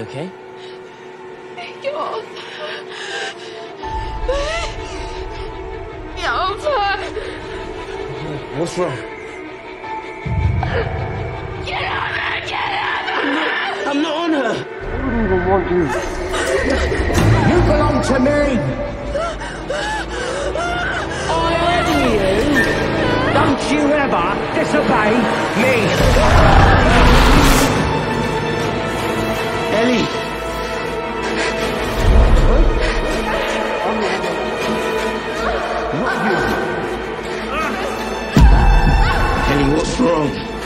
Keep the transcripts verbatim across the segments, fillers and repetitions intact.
You okay? God. You're What's wrong? Get on her! Get on her! I'm not on her! I don't even want you. You belong to me! I order you! Don't you ever disobey me! Ellie! Not you! Ellie, what's wrong?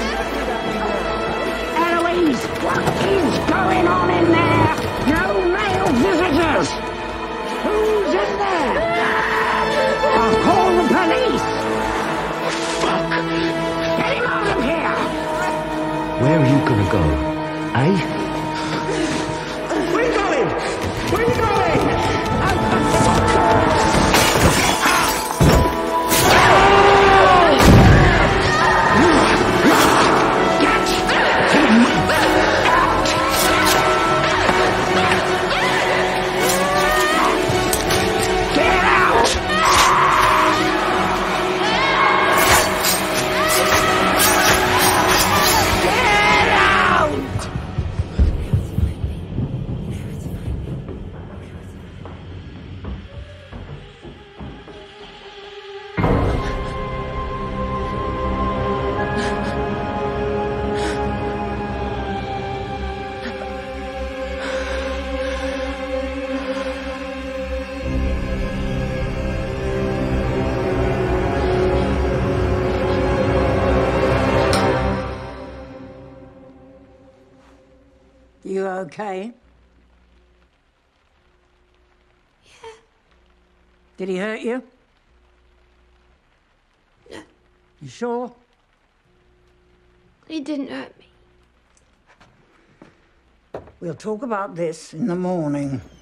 Eloise, what is going on in there? No male visitors! Who's in there? I'll call the police! Fuck! Get him out of here! Where are you gonna go, eh? Where are you going? Where are you going? You okay? Yeah. Did he hurt you? No. You sure? He didn't hurt me. We'll talk about this in the morning.